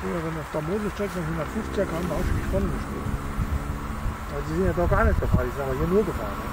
Früher, wenn auf der Mosestrecke noch 150er kamen, wir auch schon die Tonnen gespielt. Also die sind ja doch gar nicht gefahren, die sind aber hier nur gefahren. Ne?